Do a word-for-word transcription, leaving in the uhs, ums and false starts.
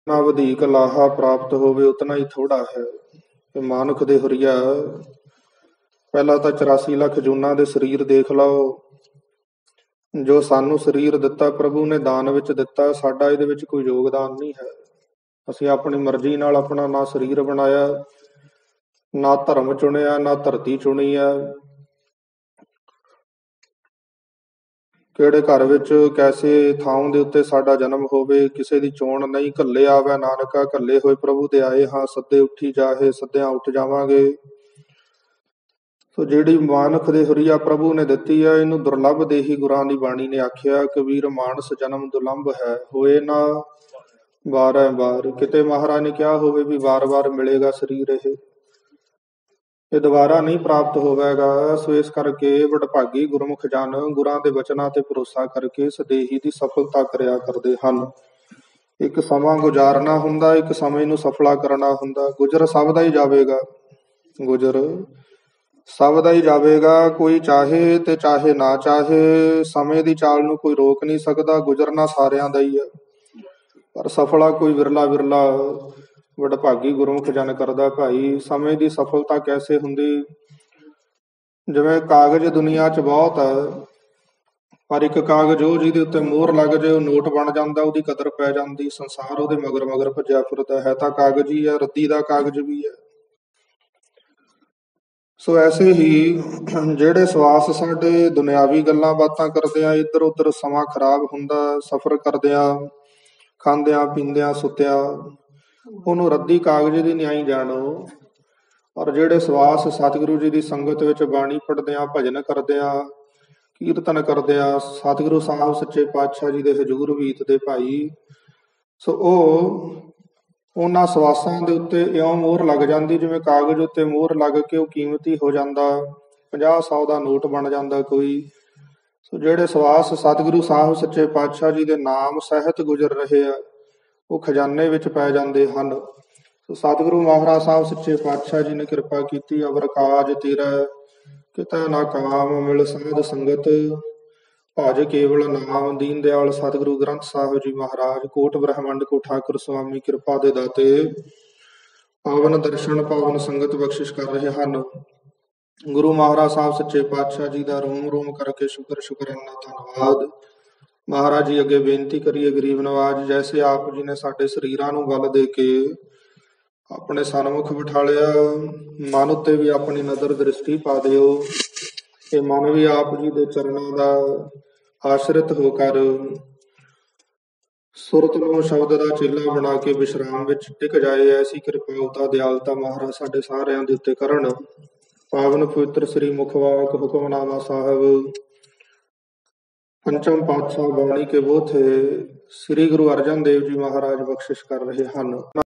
ਨਾ ਵਧੀਕ ਲਾਹਾ ਪ੍ਰਾਪਤ ਹੋਵੇ ਉਤਨਾ ਹੀ ਥੋੜਾ ਹੈ। ਤੇ ਮਾਨੁਖ ਦੇ ਹੁਰੀਆ ਪਹਿਲਾਂ ਤਾਂ ਚੁਰਾਸੀ ਲੱਖ ਜੂਨਾਂ ਦੇ ਸਰੀਰ ਦੇਖ ਲਓ। ਜੋ ਸਾਨੂੰ ਸਰੀਰ ਦਿੱਤਾ ਪ੍ਰਭੂ ਨੇ ਦਾਨ ਵਿੱਚ ਦਿੱਤਾ, ਸਾਡਾ ਇਹਦੇ ਵਿੱਚ ਕੋਈ ਯੋਗਦਾਨ ਨਹੀਂ ਹੈ। ਅਸੀਂ ਆਪਣੀ ਮਰਜ਼ੀ ਨਾਲ ਆਪਣਾ ਨਾ ਸਰੀਰ ਬਣਾਇਆ, ਨਾ ਧਰਮ ਚੁਣਿਆ, ਨਾ ਧਰਤੀ ਚੁਣੀ ਹੈ। ਕਿਹੜੇ ਘਰ ਵਿੱਚ ਕੈਸੇ ਥਾਂ ਦੇ ਉੱਤੇ ਸਾਡਾ ਜਨਮ ਹੋਵੇ, ਕਿਸੇ ਦੀ ਚੋਣ ਨਹੀਂ। ਘੱਲੇ ਆਵੈ ਨਾਨਕਾ, ਘੱਲੇ ਹੋਏ ਪ੍ਰਭੂ ਦੇ ਆਏ ਹਾਂ। ਸੱਦੇ ਉੱਠੀ ਜਾਹੇ, ਸੱਦਿਆਂ ਉੱਠ ਜਾਵਾਂਗੇ। ਸੋ ਜਿਹੜੀ ਮਾਨੁਖ ਦੇ ਹੁਰੀਆ ਪ੍ਰਭੂ ਨੇ ਦਿੱਤੀ ਹੈ, ਇਹਨੂੰ ਦੁਰਲੱਭ ਦੇਹੀ ਗੁਰਾਂ ਦੀ ਬਾਣੀ ਨੇ ਆਖਿਆ, ਕਬੀਰ ਮਾਨਸ ਜਨਮ ਦੁਰਲੱਭ ਹੈ, ਹੋਏ ਨਾ ਵਾਰੈ ਵਾਰ। ਕਿਤੇ ਮਹਾਰਾਜ ਨੇ ਕਿਹਾ ਹੋਵੇ ਵੀ ਵਾਰ ਵਾਰ ਮਿਲੇਗਾ ਸਰੀਰ, ਇਹ ਇਹ ਦੁਬਾਰਾ ਨਹੀਂ ਪ੍ਰਾਪਤ ਹੋਵੇਗਾ। ਸੋ ਇਸ ਕਰਕੇ ਵਡਭਾਗੀ ਗੁਰਮੁਖ ਜਨ ਗੁਰਾਂ ਦੇ ਵਚਨਾਂ ਤੇ ਭਰੋਸਾ ਕਰਕੇ ਸਦੇਹੀ ਦੀ ਸਫਲਤਾ ਕਰਿਆ ਕਰਦੇ ਹਨ। ਇੱਕ ਸਮਾਂ ਗੁਜ਼ਾਰਨਾ ਹੁੰਦਾ, ਇੱਕ ਸਮੇਂ ਨੂੰ ਸਫਲਾ ਕਰਨਾ ਹੁੰਦਾ। ਗੁਜ਼ਰ ਸਭ ਦਾ ਹੀ ਜਾਵੇਗਾ, ਗੁਜ਼ਰ ਸਭ ਦਾ ਹੀ ਜਾਵੇਗਾ। ਕੋਈ ਚਾਹੇ ਤੇ ਚਾਹੇ ਨਾ ਚਾਹੇ, ਸਮੇਂ ਦੀ ਚਾਲ ਨੂੰ ਕੋਈ ਰੋਕ ਨਹੀਂ ਸਕਦਾ। ਗੁਜ਼ਰਨਾ ਸਾਰਿਆਂ ਦਾ ਹੀ ਹੈ, ਪਰ ਸਫਲਾ ਕੋਈ ਵਿਰਲਾ ਵਿਰਲਾ ਵਡਭਾਗੀ ਗੁਰਮੁਖ ਜਨ ਕਰਦਾ। ਭਾਈ ਸਮੇਂ ਦੀ ਸਫਲਤਾ ਕੈਸੇ ਹੁੰਦੀ? ਜਿਵੇਂ ਕਾਗਜ਼ ਦੁਨੀਆ 'ਚ ਬਹੁਤ ਹੈ, ਪਰ ਇੱਕ ਕਾਗਜ਼ ਉਹ ਜਿਹਦੇ ਉੱਤੇ ਮੋਹਰ ਲੱਗ ਜਾਏ, ਉਹ ਨੋਟ ਬਣ ਜਾਂਦਾ, ਉਹਦੀ ਕਦਰ ਪੈ ਜਾਂਦੀ। ਸੰਸਾਰ ਉਹਦੇ ਮਗਰ ਮਗਰ ਭੱਜਿਆ ਫਿਰਦਾ ਹੈ, ਤਾਂ ਕਾਗਜ਼ ਹੀ ਹੈ, ਰੱਦੀ ਦਾ ਕਾਗਜ਼ ਵੀ ਹੈ। ਸੋ ਐਸੇ ਹੀ ਜਿਹੜੇ ਸਵਾਸ ਸਾਡੇ ਦੁਨਿਆਵੀ ਗੱਲਾਂ ਬਾਤਾਂ ਕਰਦੇ ਆ, ਇੱਧਰ ਉੱਧਰ ਸਮਾਂ ਖਰਾਬ ਹੁੰਦਾ, ਸਫ਼ਰ ਕਰਦਿਆਂ, ਖਾਂਦਿਆਂ ਪੀਂਦਿਆਂ ਸੁੱਤਿਆਂ, ਉਹਨੂੰ ਰੱਦੀ ਕਾਗਜ਼ ਦੀ ਨਿਆਈ ਜਾਣੋ। ਔਰ ਜਿਹੜੇ ਸਵਾਸ ਸਤਿਗੁਰੂ ਜੀ ਦੀ ਸੰਗਤ ਵਿੱਚ ਬਾਣੀ ਪੜ੍ਹਦਿਆਂ, ਭਜਨ ਕਰਦਿਆਂ, ਕੀਰਤਨ ਕਰਦਿਆਂ, ਸਤਿਗੁਰੂ ਸਾਹਿਬ ਸੱਚੇ ਪਾਤਸ਼ਾਹ ਜੀ ਦੇ ਹਜ਼ੂਰ ਬੀਤਦੇ ਭਾਈ, ਸੋ ਉਹ ਉਹਨਾਂ ਸਵਾਸਾਂ ਦੇ ਉੱਤੇ ਇਉਂ ਮੋਹਰ ਲੱਗ ਜਾਂਦੀ ਜਿਵੇਂ ਕਾਗਜ਼ ਉੱਤੇ ਮੋਹਰ ਲੱਗ ਕੇ ਉਹ ਕੀਮਤੀ ਹੋ ਜਾਂਦਾ, ਪੰਜਾਹ ਸੌ ਦਾ ਨੋਟ ਬਣ ਜਾਂਦਾ ਕੋਈ। ਸੋ ਜਿਹੜੇ ਸਵਾਸ ਸਤਿਗੁਰੂ ਸਾਹਿਬ ਸੱਚੇ ਪਾਤਸ਼ਾਹ ਜੀ ਦੇ ਨਾਮ ਸਹਿਤ ਗੁਜ਼ਰ ਰਹੇ ਆ, ਉਹ ਖਜ਼ਾਨੇ ਵਿੱਚ ਪੈ ਜਾਂਦੇ ਹਨ। ਸੋ ਸਤਿਗੁਰੂ ਮਹਾਰਾਜ ਸਾਹਿਬ ਸੱਚੇ ਪਾਤਸ਼ਾਹ ਜੀ ਨੇ ਕਿਰਪਾ ਕੀਤੀ। ਅਵਰ ਕਾਜ ਤੇਰਾ ਕਿਤੇ ਨਾ ਕਾਮ, ਮਿਲ ਸਾਧ ਸੰਗਤ ਭਜ ਕੇਵਲ ਨਾਮ। ਦੀਨ ਦਿਆਲ ਸਤਿਗੁਰੂ ਗ੍ਰੰਥ ਸਾਹਿਬ ਜੀ ਮਹਾਰਾਜ ਕੋਟ ਬ੍ਰਹਮੰਡ ਕੋ ਠਾਕੁਰ ਸੁਆਮੀ ਕਿਰਪਾ ਦੇ ਦਾਤੇ ਪਾਵਨ ਦਰਸ਼ਨ ਪਾਵਨ ਸੰਗਤ ਬਖਸ਼ਿਸ਼ ਕਰ ਰਹੇ ਹਨ। ਗੁਰੂ ਮਹਾਰਾਜ ਸਾਹਿਬ ਸੱਚੇ ਪਾਤਸ਼ਾਹ ਜੀ ਦਾ ਰੋਮ ਰੋਮ ਕਰਕੇ ਸ਼ੁਕਰ ਸ਼ੁਕਰਾਨਾ ਧੰਨਵਾਦ। ਮਹਾਰਾਜ ਜੀ ਅੱਗੇ ਬੇਨਤੀ ਕਰੀਏ ਗਰੀਬ ਨਵਾਜ, ਜੈਸੇ ਆਪ ਜੀ ਨੇ ਸਾਡੇ ਸਰੀਰਾਂ ਨੂੰ ਬਲ ਦੇ ਕੇ ਆਪਣੇ ਸਨਮੁਖ ਬਿਠਾਲਿਆ, ਮਨ ਉੱਤੇ ਵੀ ਆਪਣੀ ਨਜ਼ਰ ਦ੍ਰਿਸ਼ਟੀ ਪਾ ਦਿਓ। ਇਹ ਮਨ ਵੀ ਆਪ ਜੀ ਦੇ ਚਰਨਾਂ ਦਾ ਆਸ਼ਰਿਤ ਹੋ ਕਰ ਸੁਰਤ ਨੂੰ ਸ਼ਬਦ ਦਾ ਚੇਲਾ ਬਣਾ ਕੇ ਵਿਸ਼ਰਾਮ ਵਿੱਚ ਟਿਕ ਜਾਏ। ਐਸੀ ਕਿਰਪਾਲਤਾ ਦਿਆਲਤਾ ਮਹਾਰਾਜ ਸਾਡੇ ਸਾਰਿਆਂ ਦੇ ਉੱਤੇ ਕਰਨ। ਪਾਵਨ ਪਵਿੱਤਰ ਸ੍ਰੀ ਮੁਖਵਾਕ ਹੁਕਮਨਾਮਾ ਸਾਹਿਬ ਪੰਚਮ ਪਾਤਸ਼ਾਹ ਬਾਣੀ ਕੇ ਬੋਥੇ ਸ੍ਰੀ ਗੁਰੂ ਅਰਜਨ ਦੇਵ ਜੀ ਮਹਾਰਾਜ ਬਖਸ਼ਿਸ਼ ਕਰ ਰਹੇ ਹਨ।